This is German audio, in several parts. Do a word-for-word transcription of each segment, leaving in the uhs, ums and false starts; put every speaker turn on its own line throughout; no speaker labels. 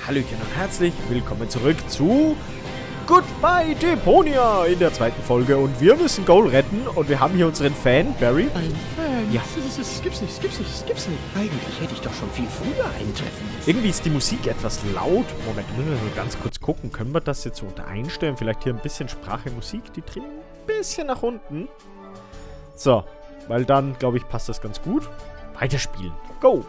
Hallöchen und herzlich willkommen zurück zu Goodbye Deponia in der zweiten Folge. Und wir müssen Goal retten und wir haben hier unseren Fan, Barry.
Ein Fan?
Ja.
Das, das, das gibt's nicht, das gibt's nicht, das gibt's nicht. Eigentlich hätte ich doch schon viel früher eintreffen müssen.
Irgendwie ist die Musik etwas laut. Moment, müssen wir nur ganz kurz gucken. Können wir das jetzt so unter einstellen? Vielleicht hier ein bisschen Sprache, Musik. Die drehen ein bisschen nach unten. So, weil dann, glaube ich, passt das ganz gut. Weiterspielen. Go!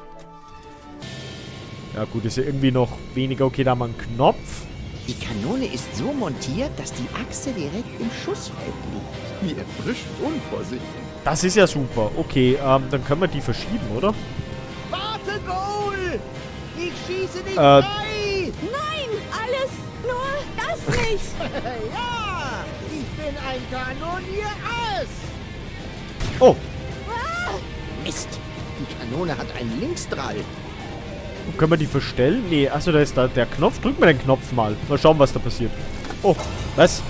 Ja gut, ist ja irgendwie noch weniger. Okay, da haben wir einen Knopf.
Die Kanone ist so montiert, dass die Achse direkt im Schussfeld liegt.
Wie erfrischend unvorsichtig.
Das ist ja super. Okay, ähm, dann können wir die verschieben, oder?
Warte, Goal! Ich schieße dich
Äh.
frei!
Nein, alles nur das nicht.
Ja! Ich bin ein Kanonierass!
Oh,
Mist! Die Kanone hat einen Linksdrall.
können wir die verstellen? Nee, achso, da ist da der Knopf. Drück mal den Knopf mal. Mal schauen, was da passiert. Oh, was?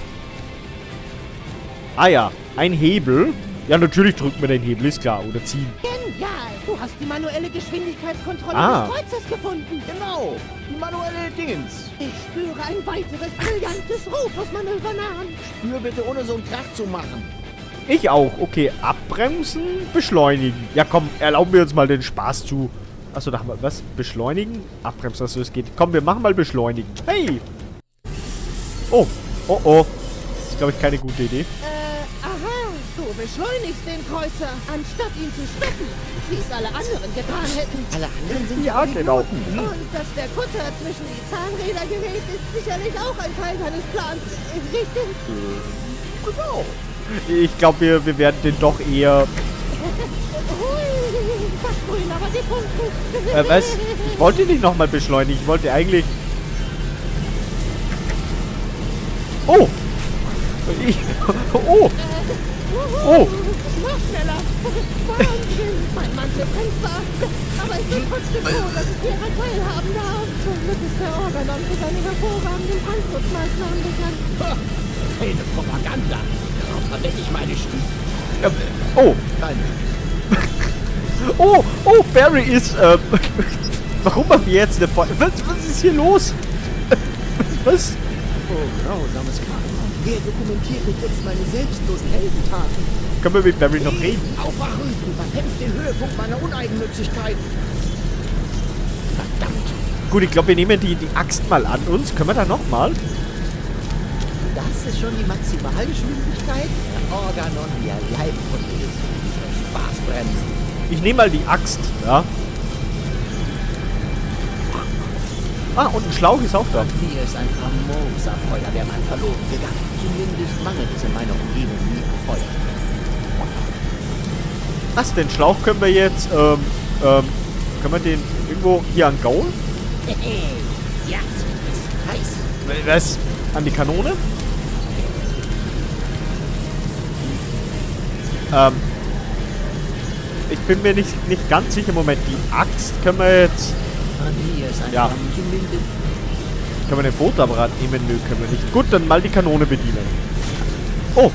Ah ja, ein Hebel. Ja, natürlich drücken wir den Hebel, ist klar. Oder ziehen.
Genial. Du hast die manuelle Geschwindigkeitskontrolle
Ah.
des Kreuzers gefunden.
Genau! Die manuelle Dingens.
Ich spüre ein weiteres brillantes Rufus-Manöver nahen.
Spür bitte, ohne so einen Krach zu machen.
Ich auch. Okay, abbremsen, beschleunigen. Ja, komm, erlauben wir uns mal den Spaß zu. Achso, da haben wir was? Beschleunigen? Abbremsen, also es geht. Komm, wir machen mal beschleunigen. Hey! Oh, oh, oh. Das ist, glaube ich, keine gute Idee.
Äh, aha. Du beschleunigst den Kreuzer, anstatt ihn zu stoppen, wie es alle anderen getan hätten.
Alle anderen sind
Ja, genau.
Und dass der Kutter zwischen die Zahnräder gerät, ist sicherlich auch ein Teil deines Plans. Richtig?
Genau.
Ich glaube, wir, wir werden den doch eher...
Hui, das grün, aber die Punkte.
Äh, was? Ich wollte nicht nochmal beschleunigen. Ich wollte eigentlich... Oh! Ich... Oh! Oh!
Noch schneller. Wahnsinn. Mein Mantel brennt zwar, aber ich bin trotzdem froh, dass ich hieran teilhaben darf. Zum Glück ist der Organon für seine hervorragenden Brandschutzmaßnahmen bekannt.
Keine Propaganda. Darauf verwette ich meine Stiefel.
Ja, oh!
Nein.
Oh! Oh! Barry ist... Ähm, warum haben wir jetzt eine... Feu was, was ist hier los? Was?
Oh, grausames Karma. Wer dokumentiert denn jetzt meine selbstlosen Heldentaten?
Können wir mit Barry noch reden?
Aufwachen! Du verkennst den Höhepunkt meiner Uneigennützigkeit. Verdammt!
Gut, ich glaube, wir nehmen die, die Axt mal an uns. Können wir da nochmal?
Das ist schon die Maximalgeschwindigkeit? Der Organon, wie er Leibkunde ist. Diese Spaßbremsen.
Ich nehme mal die Axt, ja. Ah, und ein Schlauch ist auch da.
Mir ist ein famoser Feuerwehrmann verloren gegangen. Zumindest mangelt es in meiner Umgebung nie an Feuer.
Was, den Schlauch können wir jetzt, ähm, ähm, können wir den irgendwo hier an Goal?
Ja, es ist heiß.
Was? An die Kanone? Ähm, ich bin mir nicht, nicht ganz sicher. Moment, die Axt können wir jetzt...
An mir ist ein
Ja.
Fam- zumindest
Können wir den Fotoapparat nehmen? Nö, können wir nicht. Gut, dann mal die Kanone bedienen. Oh.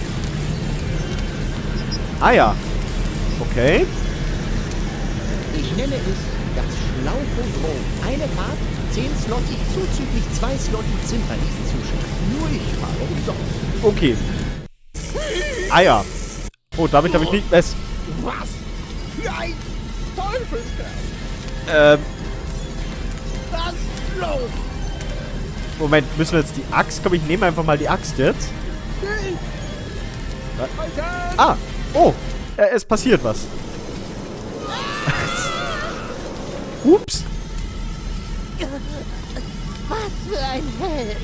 Ah ja. Okay.
Ich nenne es das Schlauchodrom. Eine Fahrt, zehn Slotti, zuzüglich zwei Slotti Zimperlichzuschuss. Nur ich fahre umsonst.
Okay. Ah ja. Oh, damit habe ich nicht... Was?
Was? Für ein Teufelskerl!
Ähm,
Das Schloss!
Moment, müssen wir jetzt die Axt... Komm, ich nehme einfach mal die Axt jetzt. Ah, oh, äh, es passiert was. Ups.
Was für ein Held.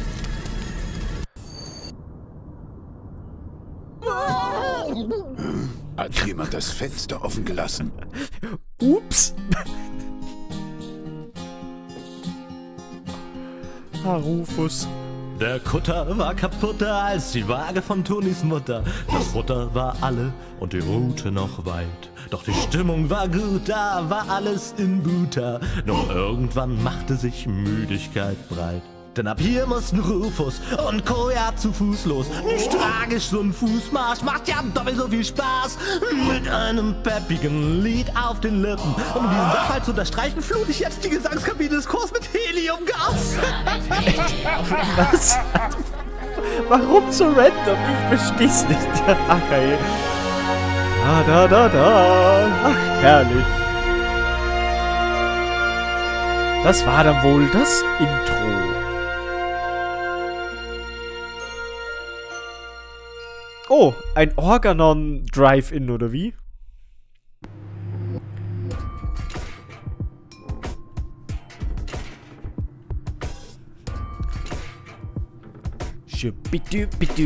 Hat jemand das Fenster offen gelassen?
Ups. Ah, Rufus.
Der Kutter war kaputter als die Waage von Tonis Mutter. Das Futter war alle und die Route noch weit. Doch die Stimmung war gut, da war alles in guter. Nur irgendwann machte sich Müdigkeit breit. Denn ab hier mussten Rufus und Co. ja zu Fuß los. Nicht tragisch, so ein Fußmarsch macht ja doppelt so viel Spaß. Mit einem peppigen Lied auf den Lippen. Um diesen Sachverhalt zu unterstreichen, flut ich jetzt die Gesangskabine des Chors mit Heli. Heliumgas.
Was? Warum so random? Ich versteh's nicht. Ach, ey. Da, da, da, da. Ach, herrlich. Das war dann wohl das Intro. Oh, ein Organon Drive-In, oder wie? Bitte, bitte.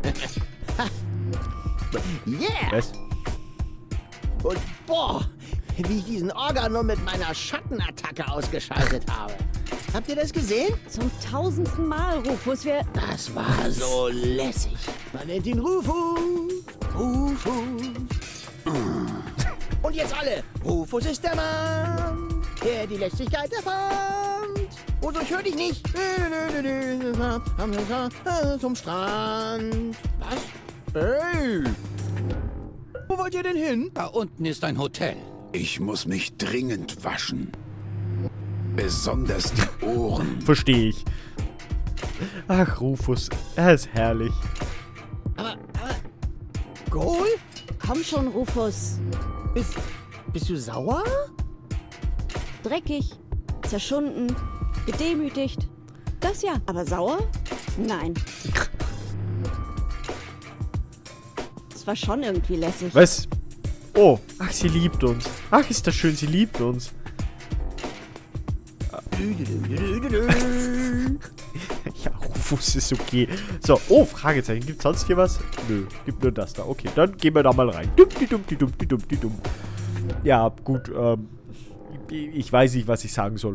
Yeah!
Was?
Und boah, wie ich diesen Organon mit meiner Schattenattacke ausgeschaltet habe. Habt ihr das gesehen?
Zum tausendsten Mal, Rufus, wir...
Das war so lässig. Man nennt ihn Rufus. Rufus. Und jetzt alle. Rufus ist der Mann, der die Lässigkeit erfand. Oh, so, ich höre dich nicht. Zum Strand. Was? Hey. Wo wollt ihr denn hin?
Da unten ist ein Hotel. Ich muss mich dringend waschen. Besonders die Ohren.
Verstehe ich. Ach, Rufus, er ist herrlich.
Aber, aber... Goal?
Komm schon, Rufus.
Bist, bist du sauer?
Dreckig, zerschunden, gedemütigt. Das ja, aber sauer? Nein. Das war schon irgendwie lässig.
Was? Oh, ach, sie liebt uns. Ach, ist das schön, sie liebt uns. Ja, Rufus ist okay. So, oh, Fragezeichen. Gibt sonst hier was? Nö, gibt nur das da. Okay, dann gehen wir da mal rein. Dumm, dumm, dumm, dumm, dumm, dumm. Ja, gut, ähm... Ich weiß nicht, was ich sagen soll.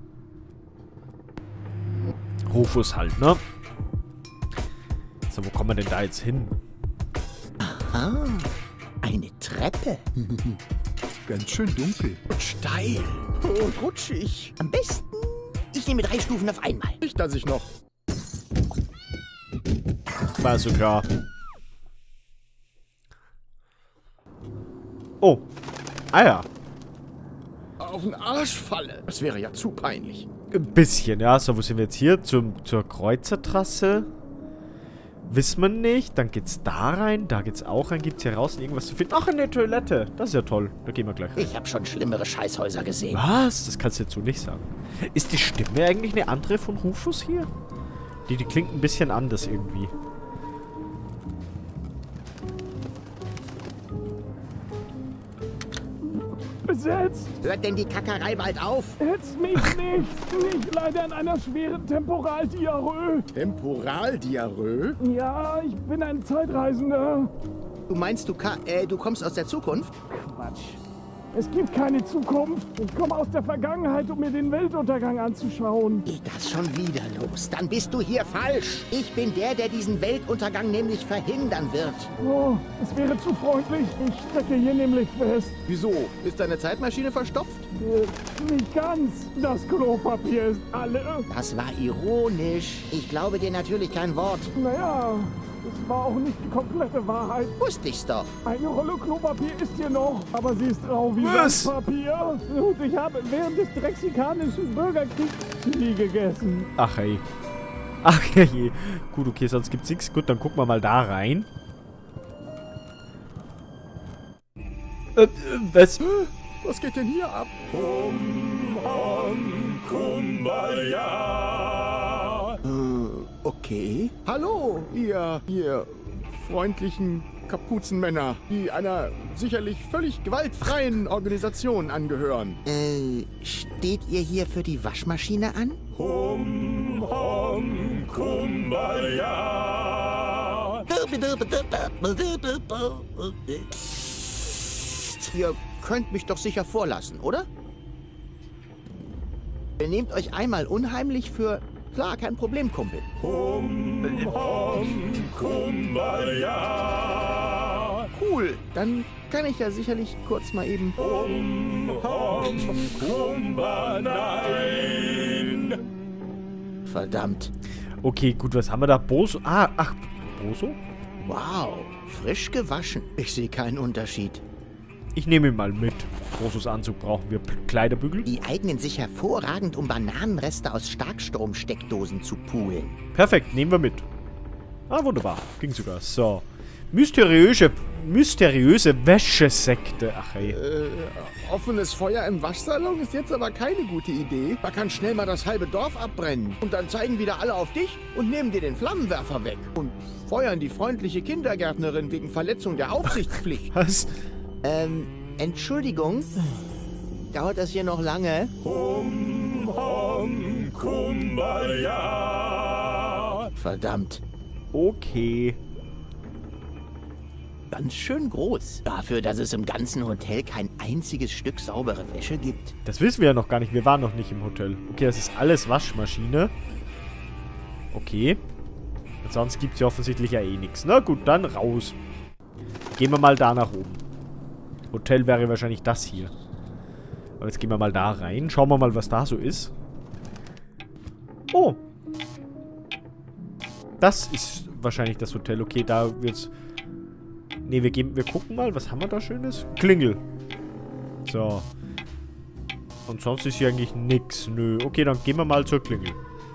Rufus halt, ne? So, wo kommen wir denn da jetzt hin?
Ah, eine Treppe.
Ganz schön dunkel.
Und steil. Und rutschig. Am besten, ich nehme drei Stufen auf einmal.
Nicht, dass ich noch.
War so klar. Oh. Ah ja.
Auf den Arsch falle. Das wäre ja zu peinlich.
Ein bisschen, ja. So, wo sind wir jetzt hier? Zum, zur Kreuzertrasse. Wissen wir nicht. Dann geht's da rein. Da geht's auch rein. Gibt's hier draußen irgendwas zu finden? Ach, eine Toilette. Das ist ja toll. Da gehen wir gleich rein.
Ich habe schon schlimmere Scheißhäuser gesehen.
Was? Das kannst du jetzt so nicht sagen. Ist die Stimme eigentlich eine andere von Rufus hier? Die, die klingt ein bisschen anders irgendwie.
Besetzt!
Hört denn die Kackerei bald auf?
Hetzt mich nicht! Ich leide an einer schweren Temporaldiarrhoe.
Temporaldiarrhoe?
Ja, ich bin ein Zeitreisender.
Du meinst, du, ka äh, du kommst aus der Zukunft?
Quatsch. Es gibt keine Zukunft. Ich komme aus der Vergangenheit, um mir den Weltuntergang anzuschauen.
Geht das schon wieder los? Dann bist du hier falsch. Ich bin der, der diesen Weltuntergang nämlich verhindern wird.
Oh, es wäre zu freundlich. Ich stecke hier nämlich fest.
Wieso? Ist deine Zeitmaschine verstopft?
Äh, nicht ganz. Das Klopapier ist alle.
Das war ironisch. Ich glaube dir natürlich kein Wort.
Naja, es war auch nicht die komplette Wahrheit.
Wusste ich's doch.
Eine Rolle Klopapier ist hier noch, aber sie ist rau wie
Was?
Sandpapier. Und ich habe während des drexikanischen Bürgerkriegs Chili gegessen.
Ach ey. Ach je. Gut, okay, sonst gibt's nichts. Gut, dann gucken wir mal da rein. Äh, äh, was?
Was geht denn hier ab? Äh, okay. Hallo, ihr, ihr freundlichen Kapuzenmänner, die einer sicherlich völlig gewaltfreien Organisation angehören.
Äh, steht ihr hier für die Waschmaschine an?
Hum, hum, kumbaya.
Ihr könnt mich doch sicher vorlassen, oder? Ihr nehmt euch einmal unheimlich für... Klar, kein Problem, Kumpel.
Hum, hum, kumbaya.
Cool, dann kann ich ja sicherlich kurz mal eben...
Hum, hum, kumba, nein.
Verdammt.
Okay, gut, was haben wir da? Boso? Ah, ach, Boso?
Wow, frisch gewaschen. Ich sehe keinen Unterschied.
Ich nehme ihn mal mit. Großes Anzug brauchen wir. Kleiderbügel.
Die eignen sich hervorragend, um Bananenreste aus Starkstromsteckdosen zu poolen.
Perfekt, nehmen wir mit. Ah, wunderbar. Ging sogar. So. Mysteriöse, mysteriöse Wäschesekte. Ach, hey.
Äh, offenes Feuer im Waschsalon ist jetzt aber keine gute Idee. Man kann schnell mal das halbe Dorf abbrennen. Und dann zeigen wieder alle auf dich und nehmen dir den Flammenwerfer weg. Und feuern die freundliche Kindergärtnerin wegen Verletzung der Aufsichtspflicht.
Was?
Ähm, Entschuldigung. Dauert das hier noch lange?
Hum, hum, kumbaya.
Verdammt.
Okay.
Ganz schön groß. Dafür, dass es im ganzen Hotel kein einziges Stück saubere Wäsche gibt.
Das wissen wir ja noch gar nicht. Wir waren noch nicht im Hotel. Okay, das ist alles Waschmaschine. Okay. Und sonst gibt es ja offensichtlich ja eh nichts. Na gut, dann raus. Gehen wir mal da nach oben. Hotel wäre wahrscheinlich das hier. Aber jetzt gehen wir mal da rein. Schauen wir mal, was da so ist. Oh. Das ist wahrscheinlich das Hotel. Okay, da wird's... Ne, wir gehen, wir gucken mal, was haben wir da Schönes? Klingel. So. Und sonst ist hier eigentlich nix. Nö. Okay, dann gehen wir mal zur Klingel.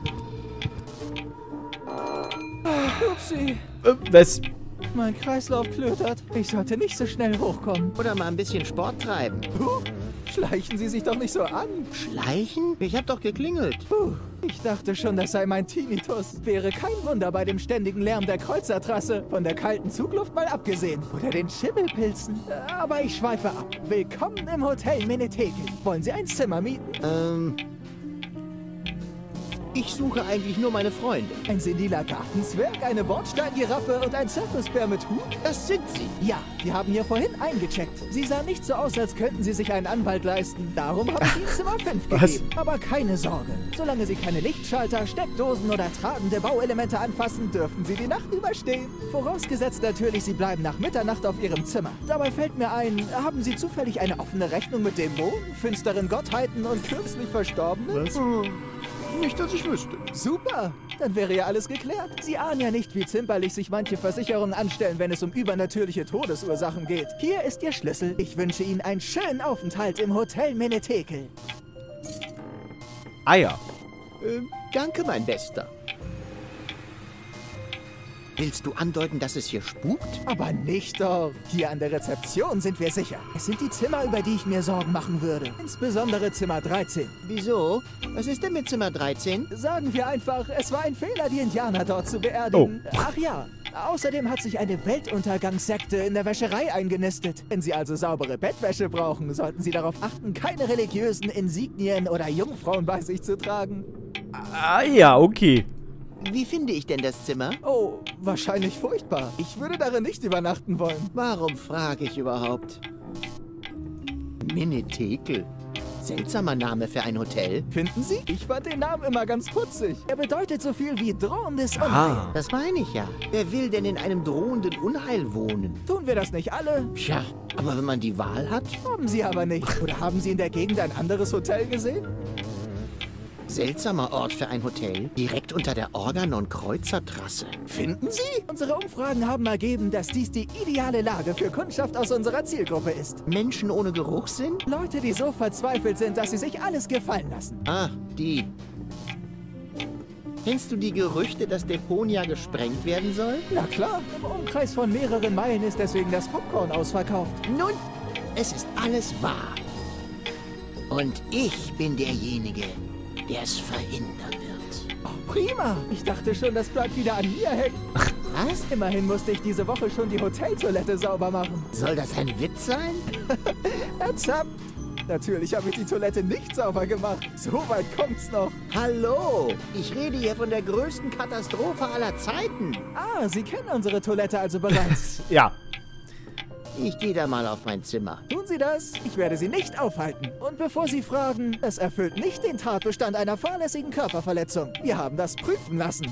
Upsi,
Äh, was?
mein Kreislauf klötert. Ich sollte nicht so schnell hochkommen.
Oder mal ein bisschen Sport treiben.
Puh, schleichen Sie sich doch nicht so an.
Schleichen? Ich hab doch geklingelt.
Puh, ich dachte schon, das sei mein Tinnitus. Wäre kein Wunder bei dem ständigen Lärm der Kreuzertrasse. Von der kalten Zugluft mal abgesehen. Oder den Schimmelpilzen. Aber ich schweife ab. Willkommen im Hotel Menetekel. Wollen Sie ein Zimmer mieten?
Ähm... Ich suche eigentlich nur meine Freunde.
Ein seniler Gartenzwerg, eine Bordsteingiraffe und ein Zirkusbär mit Hut?
Das sind sie.
Ja, die haben hier vorhin eingecheckt. Sie sahen nicht so aus, als könnten sie sich einen Anwalt leisten. Darum habe ich ihnen Zimmer fünf gegeben. Aber keine Sorge. Solange sie keine Lichtschalter, Steckdosen oder tragende Bauelemente anfassen, dürften sie die Nacht überstehen. Vorausgesetzt natürlich, sie bleiben nach Mitternacht auf ihrem Zimmer. Dabei fällt mir ein, haben sie zufällig eine offene Rechnung mit Dämonen, finsteren Gottheiten und kürzlich Verstorbenen?
Was?
Nicht, dass ich wüsste.
Super, dann wäre ja alles geklärt. Sie ahnen ja nicht, wie zimperlich sich manche Versicherungen anstellen, wenn es um übernatürliche Todesursachen geht. Hier ist Ihr Schlüssel. Ich wünsche Ihnen einen schönen Aufenthalt im Hotel Menetekel.
Ah ja.
Ähm, danke, mein Bester. Willst du andeuten, dass es hier spukt?
Aber nicht doch. Hier an der Rezeption sind wir sicher. Es sind die Zimmer, über die ich mir Sorgen machen würde. Insbesondere Zimmer dreizehn.
Wieso? Was ist denn mit Zimmer dreizehn?
Sagen wir einfach, es war ein Fehler, die Indianer dort zu beerdigen. Oh. Ach ja, außerdem hat sich eine Weltuntergangssekte in der Wäscherei eingenistet. Wenn Sie also saubere Bettwäsche brauchen, sollten Sie darauf achten, keine religiösen Insignien oder Jungfrauen bei sich zu tragen.
Ah ja, okay.
Wie finde ich denn das Zimmer?
Oh, wahrscheinlich furchtbar. Ich würde darin nicht übernachten wollen.
Warum frage ich überhaupt? Menetekel. Seltsamer Name für ein Hotel.
Finden Sie? Ich fand den Namen immer ganz putzig. Er bedeutet so viel wie drohendes Unheil.
Ah.
Das meine ich ja. Wer will denn in einem drohenden Unheil wohnen?
Tun wir das nicht alle?
Tja, aber wenn man die Wahl hat?
Haben Sie aber nicht. Oder haben Sie in der Gegend ein anderes Hotel gesehen?
Seltsamer Ort für ein Hotel. Direkt unter der Organon-Kreuzertrasse.
Finden Sie? Unsere Umfragen haben ergeben, dass dies die ideale Lage für Kundschaft aus unserer Zielgruppe ist.
Menschen ohne Geruchssinn?
Leute, die so verzweifelt sind, dass sie sich alles gefallen lassen.
Ah, die. Kennst du die Gerüchte, dass Deponia gesprengt werden soll?
Na klar, im Umkreis von mehreren Meilen ist deswegen das Popcorn ausverkauft.
Nun, es ist alles wahr. Und ich bin derjenige, der es verhindern wird.
Oh, prima. Ich dachte schon, das bleibt wieder an mir hängen.
Was?
Immerhin musste ich diese Woche schon die Hoteltoilette sauber machen.
Soll das ein Witz sein?
Erzappt. Natürlich habe ich die Toilette nicht sauber gemacht. So weit kommt's noch.
Hallo, ich rede hier von der größten Katastrophe aller Zeiten.
Ah, Sie kennen unsere Toilette also bereits.
Ja.
Ich gehe da mal auf mein Zimmer.
Tun Sie das? Ich werde Sie nicht aufhalten. Und bevor Sie fragen, es erfüllt nicht den Tatbestand einer fahrlässigen Körperverletzung. Wir haben das prüfen lassen.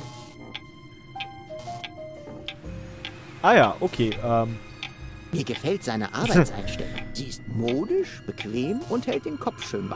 Ah ja, okay. Ähm.
Mir gefällt seine Arbeitseinstellung. Sie ist modisch, bequem und hält den Kopf schön wach.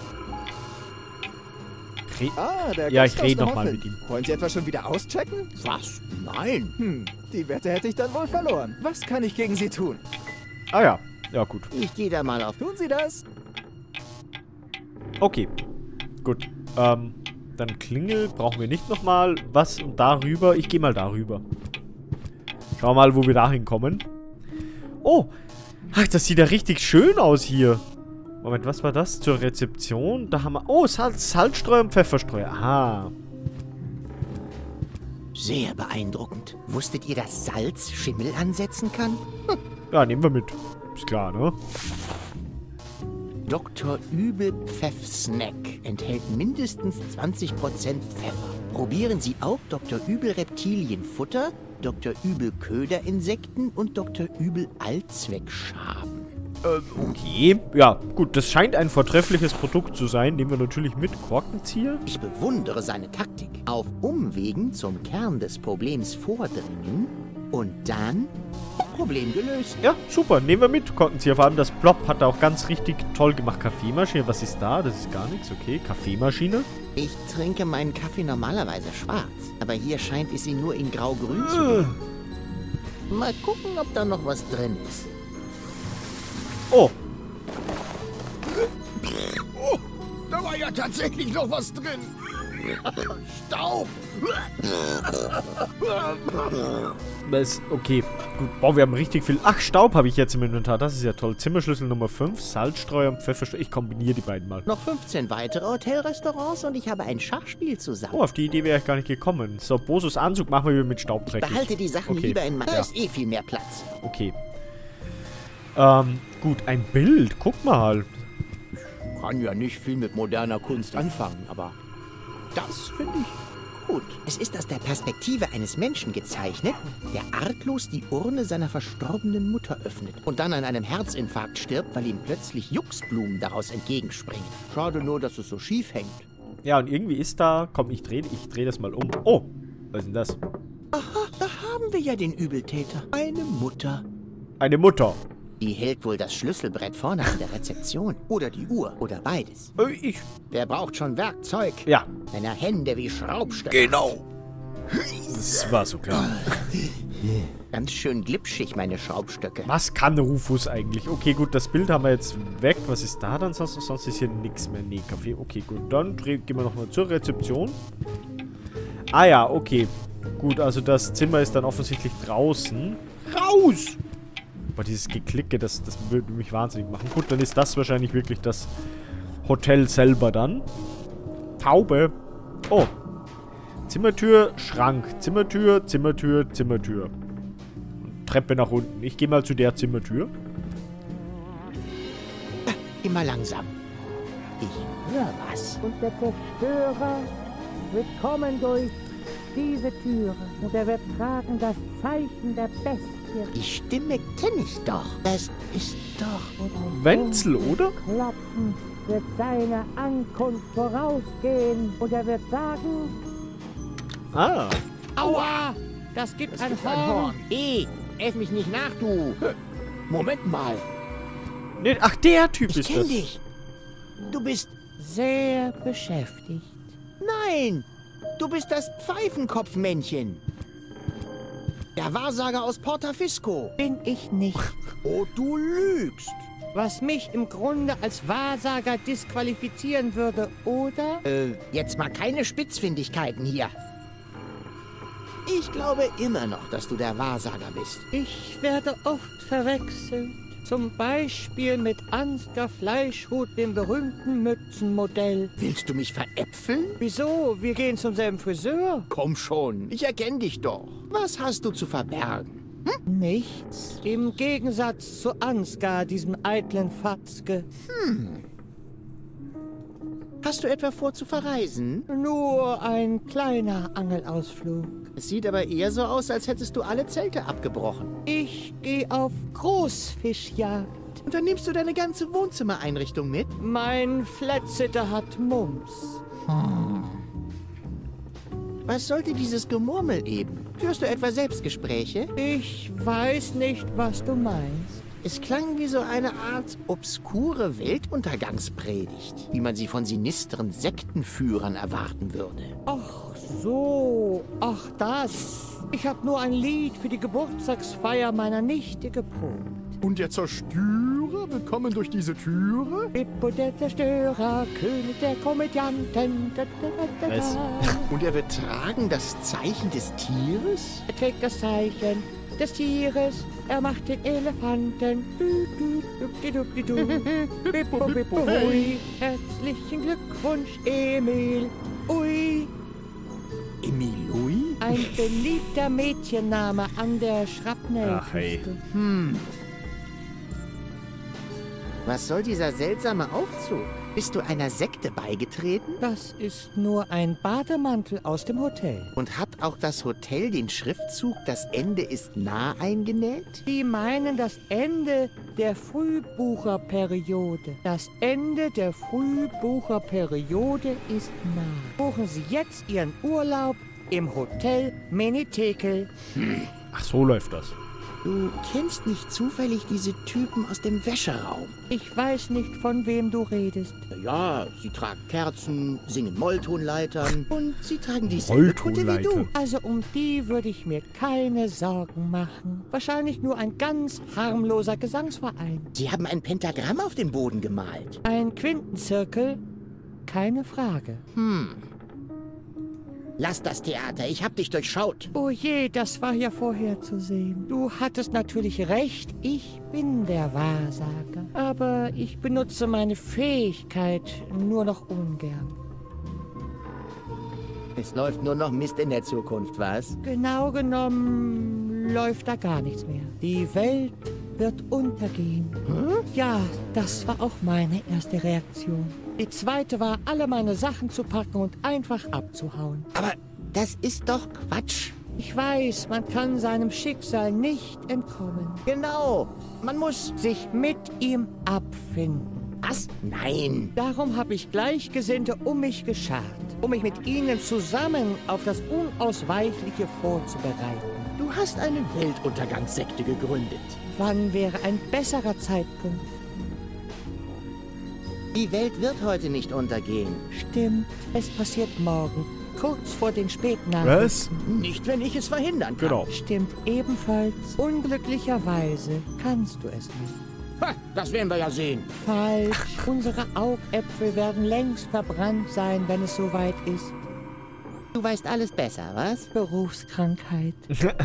Ah, der
ja,
Gast
ich
aus
rede
der
nochmal
Hoffin.
mit ihm.
Wollen Sie etwa schon wieder auschecken?
Was? Nein.
Hm, die Wette hätte ich dann wohl verloren. Was kann ich gegen Sie tun?
Ah ja. Ja, gut.
Ich gehe da mal auf.
Tun Sie das?
Okay. Gut. Ähm, dann Klingel brauchen wir nicht nochmal. Was und darüber? Ich gehe mal darüber. Schau mal, wo wir da hinkommen. Oh. Ach, das sieht ja richtig schön aus hier. Moment, was war das? Zur Rezeption? Da haben wir... Oh, Salz, Salzstreuer und Pfefferstreuer. Aha.
Sehr beeindruckend. Wusstet ihr, dass Salz Schimmel ansetzen kann? Hm.
Ja, nehmen wir mit. Ist klar, ne?
Doktor Übel Pfeff Snack enthält mindestens zwanzig Prozent Pfeffer. Probieren Sie auch Doktor Übel Reptilienfutter, Doktor Übel Köderinsekten und Doktor Übel Allzweckschaben.
Ähm, okay. Ja, gut. Das scheint ein vortreffliches Produkt zu sein. Nehmen wir natürlich mit. Korkenzieher.
Ich bewundere seine Taktik. Auf Umwegen zum Kern des Problems vordringen und dann Problem gelöst.
Ja, super. Nehmen wir mit. Korkenzieher. Vor allem das Plop hat er auch ganz richtig toll gemacht. Kaffeemaschine. Was ist da? Das ist gar nichts. Okay. Kaffeemaschine.
Ich trinke meinen Kaffee normalerweise schwarz. Aber hier scheint es ihn nur in grau-grün zu geben. Mal gucken, ob da noch was drin ist.
Oh.
Oh, da war ja tatsächlich noch was drin. Staub.
Das, okay, gut. Boah, wir haben richtig viel... Ach, Staub habe ich jetzt im Inventar. Das ist ja toll. Zimmerschlüssel Nummer fünf, Salzstreuer und Pfefferstreuer. Ich kombiniere die beiden mal.
Noch fünfzehn weitere Hotelrestaurants und ich habe ein Schachspiel zusammen.
Oh, auf die Idee wäre ich gar nicht gekommen. So, Bosos Anzug machen wir wieder mit Staub dreckig.
Behalte die Sachen
okay.
lieber in meinem... Da
Ja.
ist eh viel mehr Platz.
Okay. Ähm, gut, ein Bild. Guck mal.
Ich kann ja nicht viel mit moderner Kunst anfangen, aber das finde ich
Gut, es ist aus der Perspektive eines Menschen gezeichnet, der arglos die Urne seiner verstorbenen Mutter öffnet und dann an einem Herzinfarkt stirbt, weil ihm plötzlich Juxblumen daraus entgegenspringen.
schade nur, dass es so schief hängt.
Ja, und irgendwie ist da... Komm, ich drehe ich dreh das mal um. Oh, was ist denn das?
Aha, da haben wir ja den Übeltäter. Eine Mutter.
Eine Mutter.
Die hält wohl das Schlüsselbrett vorne an der Rezeption. Oder die Uhr. Oder beides.
Äh, ich...
Wer braucht schon Werkzeug?
Ja.
Wenn er Hände wie Schraubstöcke.
Genau.
Das war so klar.
Ganz schön glitschig, meine Schraubstöcke.
Was kann Rufus eigentlich? Okay, gut, das Bild haben wir jetzt weg. Was ist da dann sonst? Sonst ist hier nichts mehr. Nee, Kaffee. Okay, gut. Dann gehen wir nochmal zur Rezeption. Ah ja, okay. Gut, also das Zimmer ist dann offensichtlich draußen. Raus! Aber dieses Geklicke, das, das würde mich wahnsinnig machen. Gut, dann ist das wahrscheinlich wirklich das Hotel selber dann. Taube. Oh. Zimmertür, Schrank. Zimmertür, Zimmertür, Zimmertür. Und Treppe nach unten. Ich gehe mal zu der Zimmertür.
Immer langsam. Ich höre was.
Und der Zerstörer wird kommen durch diese Türe. Und er wird tragen das Zeichen der Bestie.
Die Stimme kenne ich doch. Das ist doch...
Und ein
Wenzel, oder?
Klopfen wird seiner Ankunft vorausgehen. Und er wird sagen...
Ah.
Aua! Das gibt
Es
ein
gibt ein
Horn.
Horn.
Hey, elf mich nicht nach, du.
Moment mal.
Nee, ach, der Typ
Ich
ist
kenne
das.
dich. Du bist...
Sehr beschäftigt.
Nein! Du bist das Pfeifenkopfmännchen. Der Wahrsager aus Portafisco.
Bin ich nicht.
Oh, du lügst.
Was mich im Grunde als Wahrsager disqualifizieren würde, oder?
Äh, jetzt mal keine Spitzfindigkeiten hier. Ich glaube immer noch, dass du der Wahrsager bist.
Ich werde oft verwechselt. Zum Beispiel mit Ansgar Fleischhut, dem berühmten Mützenmodell.
Willst du mich veräpfeln?
Wieso? Wir gehen zum selben Friseur.
Komm schon, ich erkenne dich doch.
Was hast du zu verbergen?
Nichts. Im Gegensatz zu Ansgar, diesem eitlen Fatzke.
Hast du etwa vor zu verreisen?
Nur ein kleiner Angelausflug.
Es sieht aber eher so aus, als hättest du alle Zelte abgebrochen.
Ich gehe auf Großfischjagd.
Und dann nimmst du deine ganze Wohnzimmereinrichtung mit?
Mein Flatsitter hat Mumps.
Was sollte dieses Gemurmel eben? Führst du etwa Selbstgespräche?
Ich weiß nicht, was du meinst.
Es klang wie so eine Art obskure Weltuntergangspredigt, wie man sie von sinistren Sektenführern erwarten würde.
Ach so, ach das. Ich habe nur ein Lied für die Geburtstagsfeier meiner Nichte geprobt.
Und der Zerstörer, willkommen durch diese Türe?
Bippo der Zerstörer, König der Komödianten. Da, da, da, da,
Was?
da.
Und er wird tragen das Zeichen des Tieres?
Er trägt das Zeichen des Tieres. Er macht den Elefanten. Du, du, du, du, du, du. Bippo, Bippo, hui. Herzlichen Glückwunsch, Emil. Ui.
Emil Louis?
Ein beliebter Mädchenname an der Schrapnellküste.
Ach, hey.
Hm. Was soll dieser seltsame Aufzug? Bist du einer Sekte beigetreten?
Das ist nur ein Bademantel aus dem Hotel.
Und hat auch das Hotel den Schriftzug „Das Ende ist nah" eingenäht?
Die meinen das Ende der Frühbucherperiode. Das Ende der Frühbucherperiode ist nah. Buchen Sie jetzt Ihren Urlaub im Hotel Menitekel.
Ach, so läuft das.
Du kennst nicht zufällig diese Typen aus dem Wäscheraum?
Ich weiß nicht, von wem du redest.
Ja, sie tragen Kerzen, singen Molltonleitern und sie tragen dieselbe Kutte wie du.
Molltonleitern.
Also um die würde ich mir keine Sorgen machen. Wahrscheinlich nur ein ganz harmloser Gesangsverein.
Sie haben ein Pentagramm auf den Boden gemalt.
Ein Quintenzirkel? Keine Frage.
Hm. Lass das Theater, ich hab dich durchschaut.
Oh je, das war ja vorherzusehen. Du hattest natürlich recht, ich bin der Wahrsager. Aber ich benutze meine Fähigkeit nur noch ungern.
Es läuft nur noch Mist in der Zukunft, was?
Genau genommen läuft da gar nichts mehr. Die Welt wird untergehen.
Hm?
Ja, das war auch meine erste Reaktion. Die zweite war, alle meine Sachen zu packen und einfach abzuhauen.
Aber das ist doch Quatsch.
Ich weiß, man kann seinem Schicksal nicht entkommen.
Genau, man muss...
Sich mit ihm abfinden.
Was? Nein.
Darum habe ich Gleichgesinnte um mich geschart, um mich mit ihnen zusammen auf das Unausweichliche vorzubereiten.
Du hast eine Weltuntergangssekte gegründet.
Wann wäre ein besserer Zeitpunkt?
Die Welt wird heute nicht untergehen.
Stimmt, es passiert morgen, kurz vor den Spätnachrichten.
Was?
Nicht, wenn ich es verhindern kann.
Genau.
Stimmt ebenfalls. Unglücklicherweise kannst du es nicht.
Ha, das werden wir ja sehen.
Falsch. Unsere Augäpfel werden längst verbrannt sein, wenn es soweit ist.
Du weißt alles besser, was?
Berufskrankheit.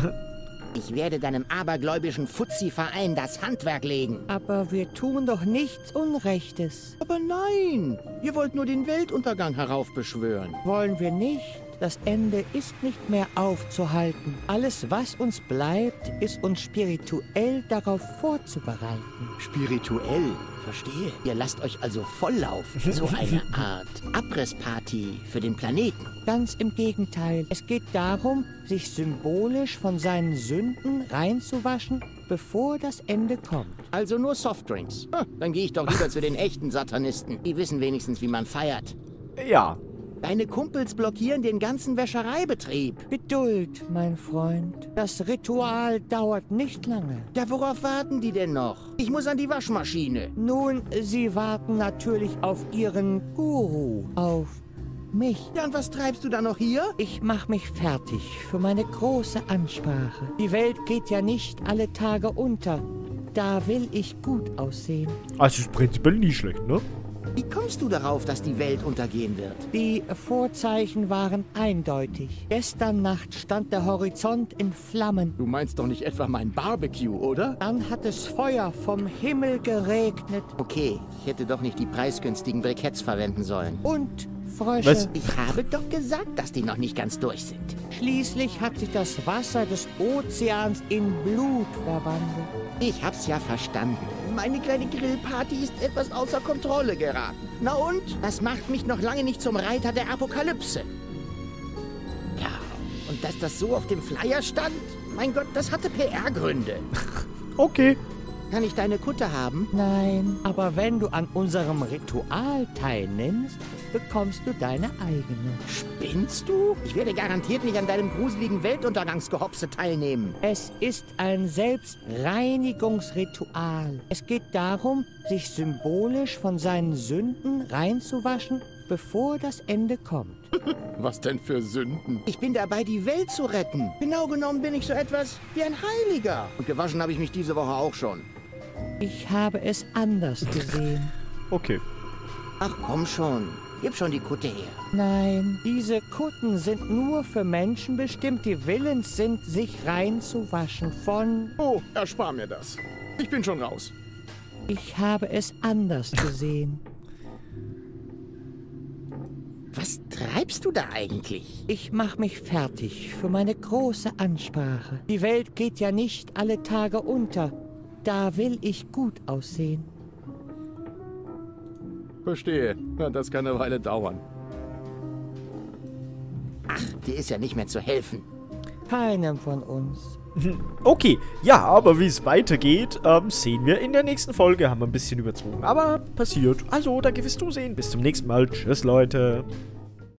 Ich werde deinem abergläubischen Fuzzi-Verein das Handwerk legen.
Aber wir tun doch nichts Unrechtes.
Aber nein, ihr wollt nur den Weltuntergang heraufbeschwören.
Wollen wir nicht? Das Ende ist nicht mehr aufzuhalten. Alles, was uns bleibt, ist uns spirituell darauf vorzubereiten.
Spirituell, verstehe. Ihr lasst euch also volllaufen. So eine Art Abrissparty für den Planeten.
Ganz im Gegenteil. Es geht darum, sich symbolisch von seinen Sünden reinzuwaschen, bevor das Ende kommt.
Also nur Softdrinks. Hm, dann gehe ich doch lieber zu den echten Satanisten. Die wissen wenigstens, wie man feiert.
Ja.
Deine Kumpels blockieren den ganzen Wäschereibetrieb.
Geduld, mein Freund. Das Ritual dauert nicht lange.
Ja, worauf warten die denn noch? Ich muss an die Waschmaschine.
Nun, sie warten natürlich auf ihren Guru, auf mich.
Ja, und was treibst du da noch hier?
Ich mach mich fertig für meine große Ansprache. Die Welt geht ja nicht alle Tage unter. Da will ich gut aussehen.
Also ist prinzipiell nie schlecht, ne?
Wie kommst du darauf, dass die Welt untergehen wird?
Die Vorzeichen waren eindeutig. Gestern Nacht stand der Horizont in Flammen.
Du meinst doch nicht etwa mein Barbecue, oder?
Dann hat es Feuer vom Himmel geregnet.
Okay, ich hätte doch nicht die preisgünstigen Briketts verwenden sollen.
Und Frösche.
Was?
Ich habe doch gesagt, dass die noch nicht ganz durch sind.
Schließlich hat sich das Wasser des Ozeans in Blut verwandelt.
Ich hab's ja verstanden. Meine kleine Grillparty ist etwas außer Kontrolle geraten. Na und? Das macht mich noch lange nicht zum Reiter der Apokalypse. Ja, und dass das so auf dem Flyer stand? Mein Gott, das hatte P R-Gründe.
Okay.
Kann ich deine Kutte haben?
Nein, aber wenn du an unserem Ritual teilnimmst, bekommst du deine eigene.
Spinnst du? Ich werde garantiert nicht an deinem gruseligen Weltuntergangsgehopse teilnehmen.
Es ist ein Selbstreinigungsritual. Es geht darum, sich symbolisch von seinen Sünden reinzuwaschen, bevor das Ende kommt.
Was denn für Sünden?
Ich bin dabei, die Welt zu retten. Genau genommen bin ich so etwas wie ein Heiliger.
Und gewaschen habe ich mich diese Woche auch schon.
Ich habe es anders gesehen.
Okay.
Ach komm schon, gib schon die Kutte her.
Nein, diese Kutten sind nur für Menschen bestimmt, die willens sind, sich reinzuwaschen von...
Oh, erspar mir das. Ich bin schon raus.
Ich habe es anders gesehen.
Was treibst du da eigentlich?
Ich mache mich fertig für meine große Ansprache. Die Welt geht ja nicht alle Tage unter. Da will ich gut aussehen.
Verstehe. Na, das kann eine Weile dauern.
Ach, dir ist ja nicht mehr zu helfen.
Keinem von uns.
Okay, ja, aber wie es weitergeht, ähm, sehen wir in der nächsten Folge. Haben wir ein bisschen überzogen, aber passiert. Also, danke fürs Zusehen. Bis zum nächsten Mal. Tschüss, Leute.